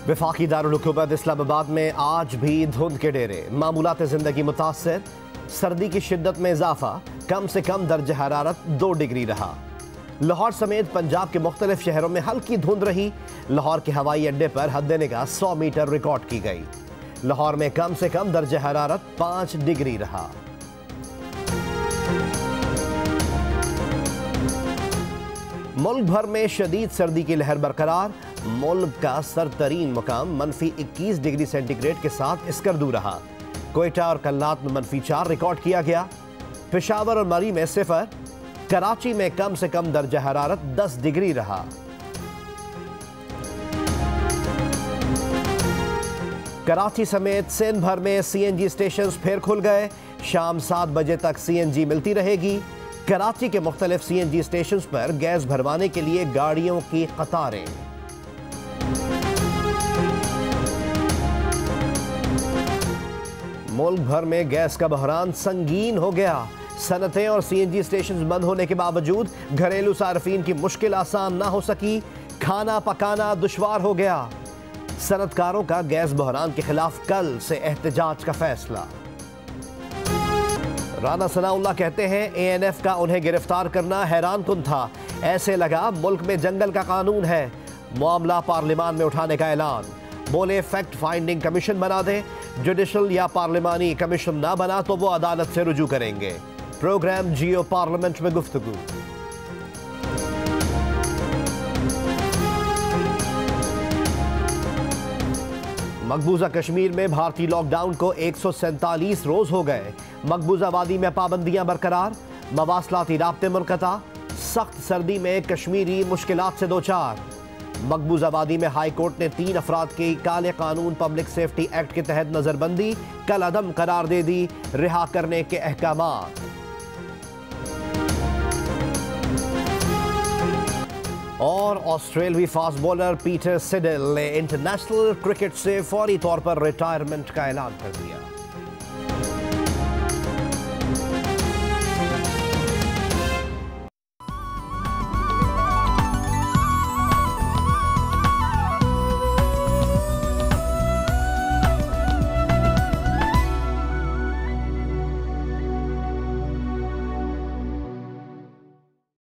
वफाकी दारुल हुकूमत इस्लामाबाद में आज भी धुंध के डेरे, मामूलात ज़िंदगी मुतासर, सर्दी की शिद्दत में इजाफा, कम से कम दर्ज हरारत 2 डिग्री रहा। लाहौर समेत पंजाब के मुख्तलिफ शहरों में हल्की धुंध रही। लाहौर के हवाई अड्डे पर हद निगाह 100 मीटर रिकॉर्ड की गई। लाहौर में कम से कम दर्ज हरारत 5 डिग्री रहा। मुल्क भर में शदीद सर्दी की लहर बरकरार। मुल्क का सरतरीन मुकाम -21 डिग्री सेंटीग्रेड के साथ स्कर्दू रहा। कोयटा और कल्लात में -4 रिकॉर्ड किया गया। पेशावर और मरी में 0। कराची में कम से कम दर्जा हरारत 10 डिग्री रहा। कराची समेत सिंध भर में सीएनजी स्टेशन फिर खुल गए। शाम 7 बजे तक सीएनजी मिलती रहेगी। कराची के मुख्तलिफ सीएनजी स्टेशन पर गैस भरवाने के लिए गाड़ियों की कतारें। मुल्क भर में गैस का बहरान संगीन हो गया। सनतें और सीएनजी स्टेशन बंद होने के बावजूद घरेलू सार्फिन की मुश्किल आसान ना हो सकी। खाना पकाना दुश्वार हो गया। सनतकारों का गैस बहरान के खिलाफ कल से एहतजाज का फैसला। राना सनाउल्लाह कहते हैं एएनएफ का उन्हें गिरफ्तार करना हैरान कुन था। ऐसे लगा मुल्क में जंगल का कानून है। मामला पार्लिमान में उठाने का ऐलान। बोले फैक्ट फाइंडिंग कमीशन बना दें। जुडिशल या पार्लिमानी कमीशन ना बना तो वो अदालत से रुजू करेंगे। प्रोग्राम जियो पार्लियामेंट में गुफ्तगू। मकबूजा कश्मीर में भारतीय लॉकडाउन को 147 रोज हो गए। मकबूजा वादी में पाबंदियां बरकरार। मवासलाती राब्ते मुनक़ता। सख्त सर्दी में कश्मीरी मुश्किलात से 2-4। मकबूजा वादी में हाई कोर्ट ने 3 अफराद की काले कानून पब्लिक सेफ्टी एक्ट के तहत नजरबंदी कल अदम करार दे दी। रिहा करने के अहकामात। और ऑस्ट्रेलियाई फास्ट बॉलर पीटर सिडल ने इंटरनेशनल क्रिकेट से फौरी तौर पर रिटायरमेंट का ऐलान कर दिया।